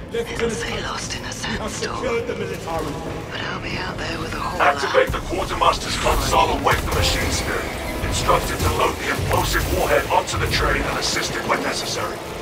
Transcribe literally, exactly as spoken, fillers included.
It'll say lost in a sandstorm. But I'll be out there with a whole Activate the Quartermaster's console and wake the machine spirit. Instructed to load the implosive warhead onto the train and assist it when necessary.